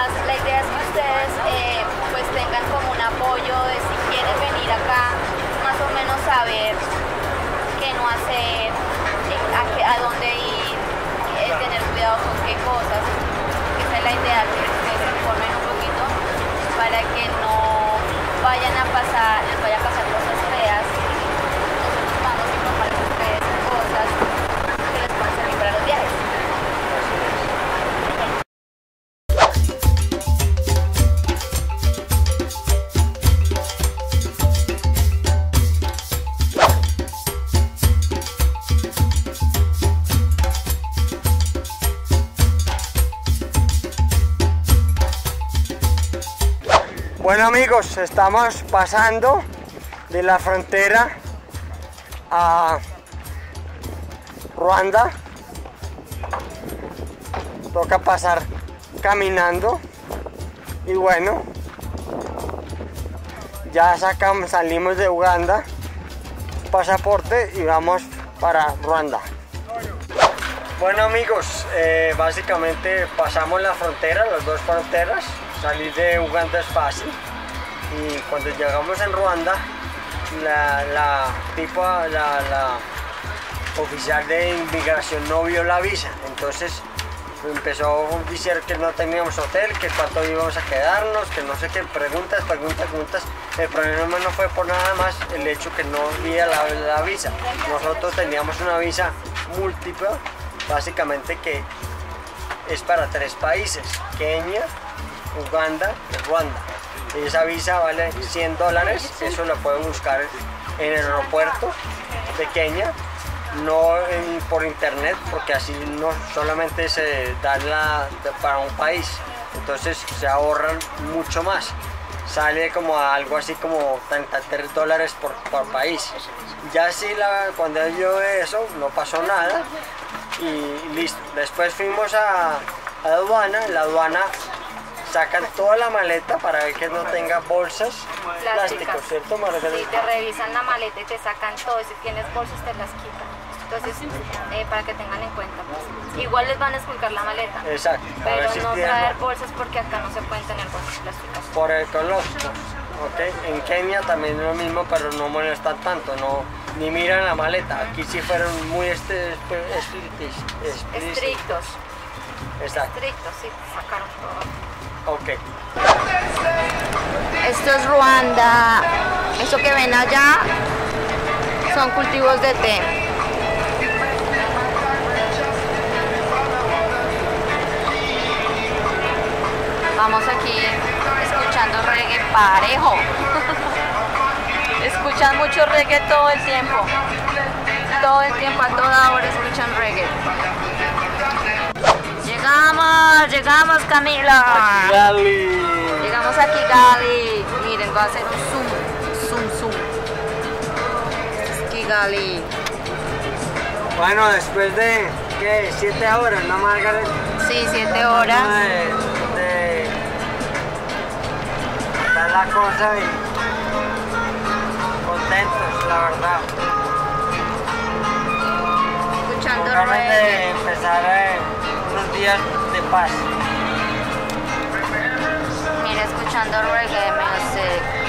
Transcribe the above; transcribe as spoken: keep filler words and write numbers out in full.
además la idea es que ustedes eh, pues tengan como un apoyo de si quieren venir acá, más o menos saber qué no hacer, eh, a, qué, a dónde ir, eh, tener cuidado con qué cosas. Esa es la idea, que ustedes se informen un poquito para que no vayan a pasar, les vaya a pasar cosas feas. Nosotros vamos a informarles a ustedes cosas que les pueden servir para los viajes. Bueno amigos, estamos pasando de la frontera a Ruanda. Toca pasar caminando y bueno, ya sacamos, salimos de Uganda, pasaporte y vamos para Ruanda. Bueno amigos, eh, básicamente pasamos la frontera, las dos fronteras. Salir de Uganda es fácil y cuando llegamos en Ruanda, la, la, tipa, la, la oficial de inmigración no vio la visa, entonces empezó a decir que no teníamos hotel, que cuánto íbamos a quedarnos, que no sé qué, preguntas, preguntas, preguntas. El problema no fue por nada más el hecho que no vía la, la visa. Nosotros teníamos una visa múltiple, básicamente que es para tres países, Kenia, Uganda y Ruanda. Y esa visa vale cien dólares, eso lo pueden buscar en el aeropuerto de Kenia, no en, por internet, porque así no solamente se da la, para un país, entonces se ahorran mucho más. Sale como a algo así como treinta y tres dólares por, por país. Ya así la, cuando yo eso no pasó nada y listo. Después fuimos a, a la aduana, la aduana sacan toda la maleta para ver que no tenga bolsas plásticas, ¿cierto, Margarita? Sí, te revisan la maleta y te sacan todo, y si tienes bolsas te las quitan. Entonces, eh, para que tengan en cuenta, pues. Igual les van a esculcar la maleta. Exacto. Pero si no tienen traer bolsas porque acá no se pueden tener bolsas plásticas. por el ecológico, ¿ok? En Kenia también es lo mismo, pero no molestan tanto, no, ni miran la maleta. Aquí sí fueron muy este, este, estrictos. Exacto. Estrictos, sí, sacaron todo. Ok. Esto es Ruanda. Eso que ven allá son cultivos de té. Vamos aquí escuchando reggae parejo. Escuchan mucho reggae todo el tiempo. Todo el tiempo, a toda hora escuchan reggae. Llegamos, llegamos Camila. Kigali. Llegamos a Kigali. Miren, voy a hacer un zoom, zoom, zoom. Este es Kigali. Bueno, después de, ¿qué? Siete horas, ¿no, Margaret? Sí, siete horas. De, de, está la cosa y contentos, la verdad. Escuchando Ganas de reggae. empezar eh, unos días de paz. Mira, escuchando reggae music.